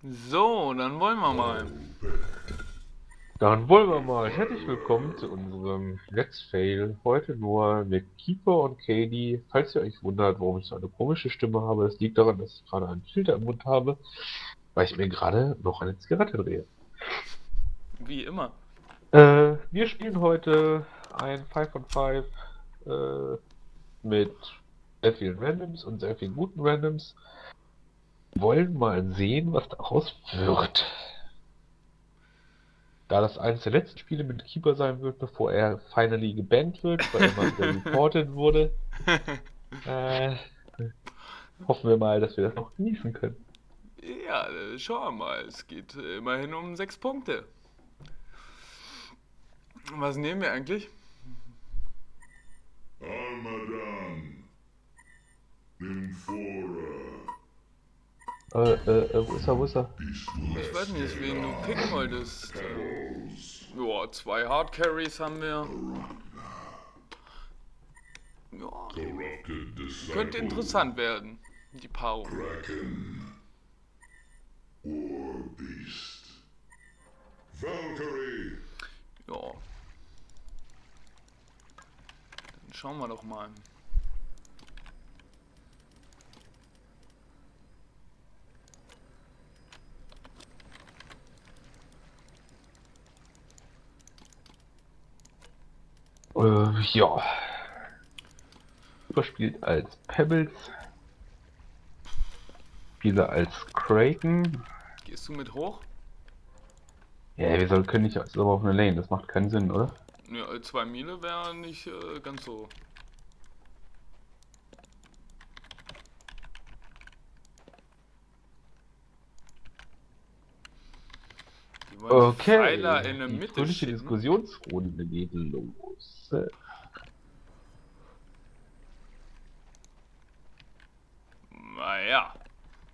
So, dann wollen wir mal. Dann wollen wir mal. Herzlich willkommen zu unserem Let's Fail. Heute nur mit Keeper und Katie. Falls ihr euch wundert, warum ich so eine komische Stimme habe, das liegt daran, dass ich gerade einen Filter im Mund habe, weil ich mir gerade noch eine Zigarette drehe. Wie immer. Wir spielen heute ein 5 on 5 mit sehr vielen Randoms und sehr vielen guten Randoms. Wollen mal sehen, was daraus wird. Da das eines der letzten Spiele mit Keeper sein wird, bevor er finally gebannt wird, weil er mal wieder reported wurde, äh, hoffen wir mal, dass wir das noch genießen können. Ja, schauen wir mal. Es geht immerhin um 6 Punkte. Was nehmen wir eigentlich? Armadan, Nymphora, Wo ist er, wo ist er? Ich weiß nicht, wen du picken wolltest. Ja, 2 Hard Carries haben wir. Ja, Corrupted könnte Disciple, interessant werden, die Paarung. Kraken, War Beast, Valkyrie, Ja, dann schauen wir doch mal. Ja. Überspielt als Pebbles. Spiele als Kraken. Gehst du mit hoch? Ja, können nicht aber auf eine Lane, das macht keinen Sinn, oder? Ja, 2 Miele wäre nicht ganz so. Die wollen die Pfeiler in der Die Mitte fröhliche schicken. Diskussionsrunde geht los. Naja.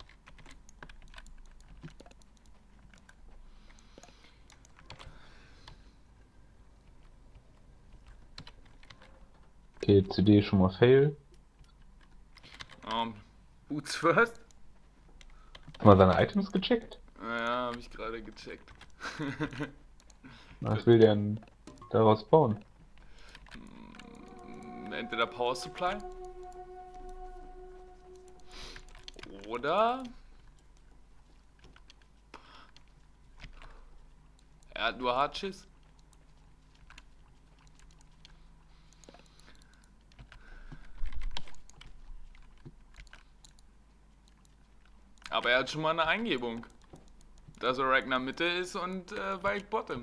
Okay, CD schon mal fail. Boots first? Hast du mal seine Items gecheckt? Naja, habe ich gerade gecheckt. Was will der denn daraus bauen? Entweder Power Supply oder er hat nur Hardschiss. Aber er hat schon mal eine Eingebung, dass er Ragnar Mitte ist und Vike Bottom.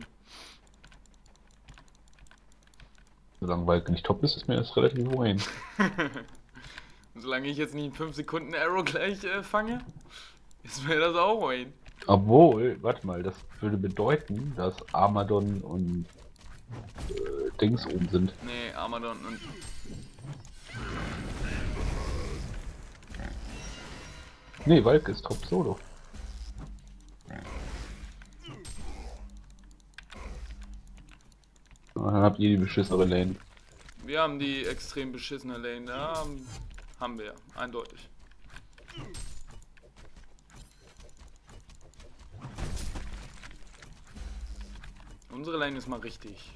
Solange Valk nicht top ist, ist mir das relativ wurscht. Solange ich jetzt nicht in 5 Sekunden Arrow gleich fange, ist mir das auch Wayne. Obwohl, warte mal, das würde bedeuten, dass Armadon und Dings oben sind. Nee, Armadon und Nee, Valk ist top solo. Dann habt ihr die beschissene Lane. wir haben die extrem beschissene Lane. Da haben wir, eindeutig. Unsere Lane ist mal richtig.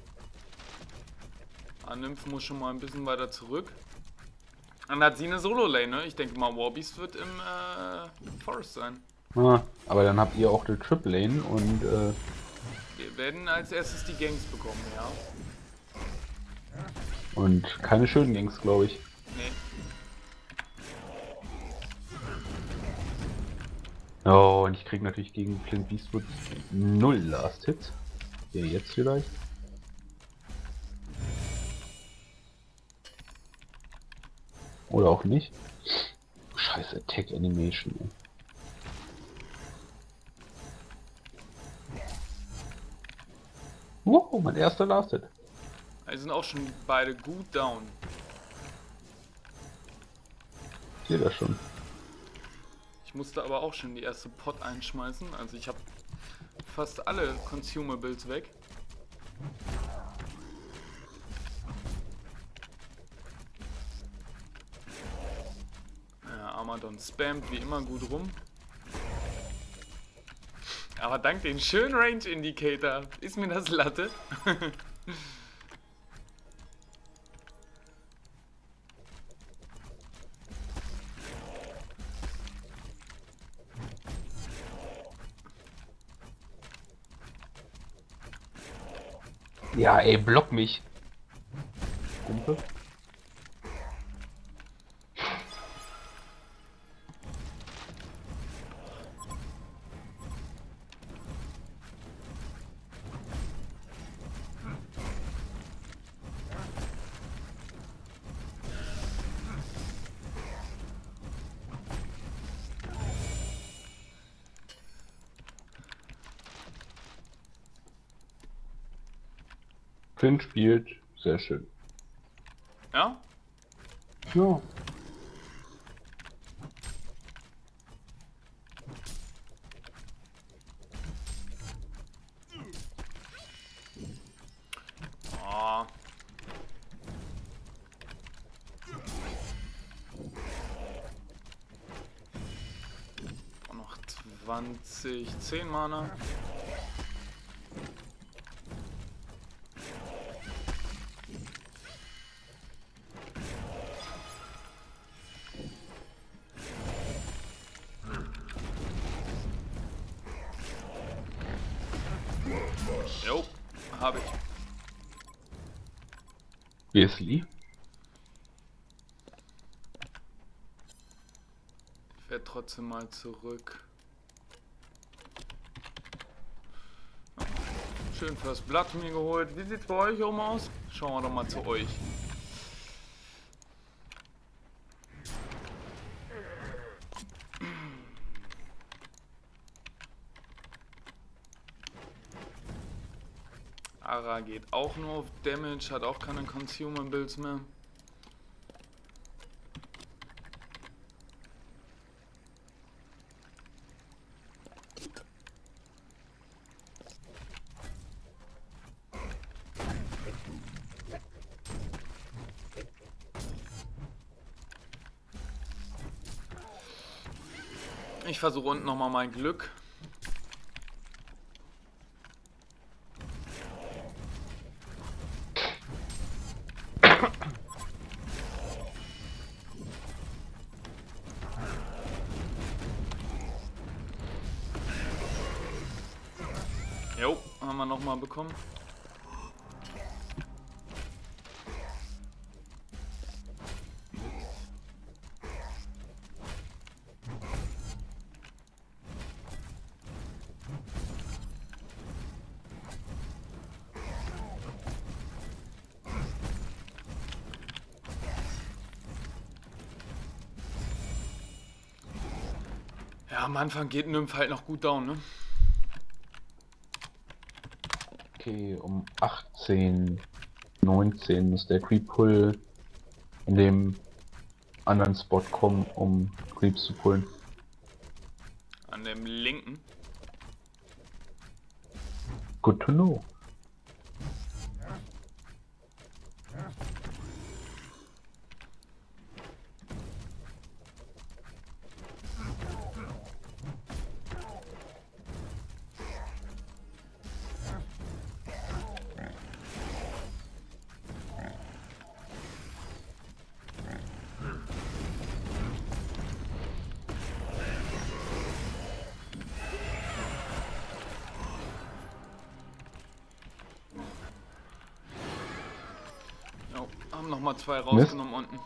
Nymph muss schon mal ein bisschen weiter zurück. Dann hat sie eine Solo-Lane, ne? Ich denke mal, Warbeast wird im Forest sein. Aber dann habt ihr auch die Triple Lane und Wir werden als erstes die Gangs bekommen, ja. keine schönen Gangs, glaube ich. Nee. Oh, und ich krieg natürlich gegen Clint Eastwood 0 Last Hits. Ja, jetzt vielleicht. Oder auch nicht. Scheiße, Attack Animation. Ey. Wow, mein erster Last Hit. Die sind auch schon beide gut down. Ich sehe das schon. Ich musste aber auch schon die erste Pot einschmeißen. Also ich habe fast alle Consumables weg. Ja, Armadon spammt wie immer gut rum. Aber dank den schönen Range Indicator ist mir das Latte. Ja, ey, block mich. Gumpe. Finn spielt sehr schön. Ja? Ja. Oh. Und noch 20, 10 Mana. Jo, hab ich. Wesley. Ich werde trotzdem mal zurück. Schön fürs Blatt mir geholt. Wie sieht's bei euch oben aus? Schauen wir doch mal zu euch. Ara geht auch nur auf Damage, hat auch keine Consumables mehr. Ich versuche unten nochmal mein Glück. Jo, haben wir nochmal bekommen. Ja, am Anfang geht Nymph halt noch gut down, ne? Okay, um 18, 19 muss der Creep Pull in dem anderen Spot kommen, um Creeps zu pullen. An dem linken. Good to know. Jo, haben nochmal 2 rausgenommen unten.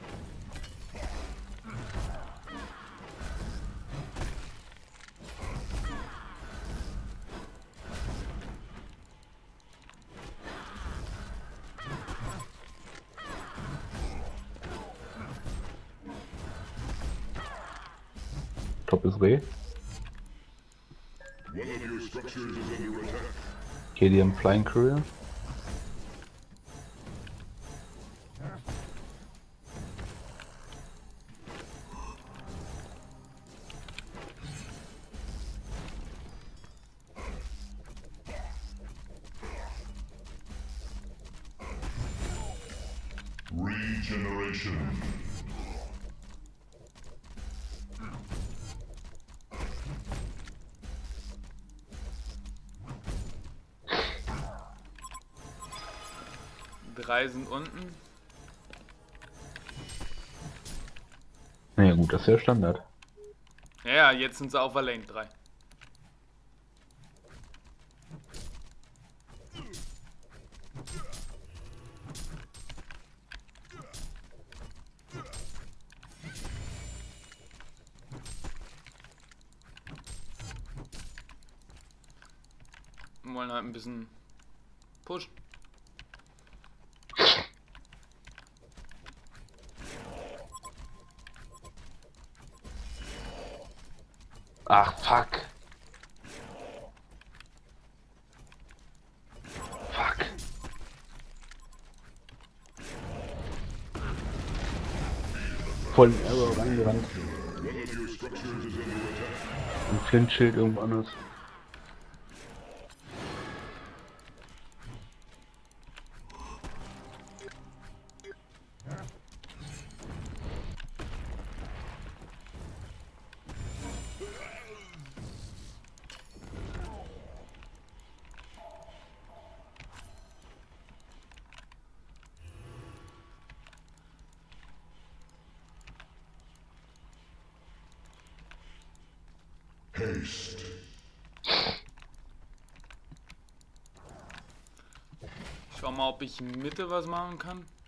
Top ist Reh. One of your structures is under attack. Okay, die haben Flying Courier. Regeneration. 3 sind unten. Naja gut, das ist ja Standard. Ja, jetzt sind sie auf der Lane 3. Wir wollen halt ein bisschen pushen. Ach, fuck. Fuck. Voll in Error reingerannt. One of your structures is under attack. Ein Flintschild irgendwo anders. Haste. Ich schau mal, ob ich in Mitte was machen kann.